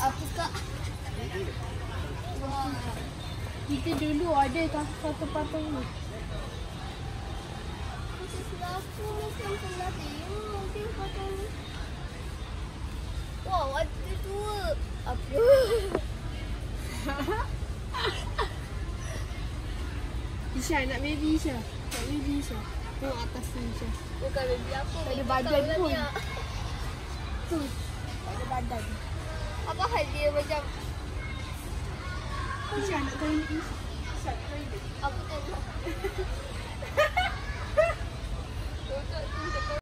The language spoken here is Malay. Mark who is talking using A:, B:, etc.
A: Apa kak? Wah.
B: Kita dulu ada satu patung ni.
A: Sebelah aku macam pernah tengok dia patung ni. Wow, ada dua. Apa?
B: Isha, nak baby Isha. Nak baby Isha. Tengok atas ni Isha.
A: Bukan baby aku.
B: Tak ada
A: baby
B: badan
A: kau
B: pun.
A: lah,
B: Tu. Tak ada badan.
A: apa hal dia macam
B: Isha nak toilet ni. Isha nak toilet.
A: apa tu?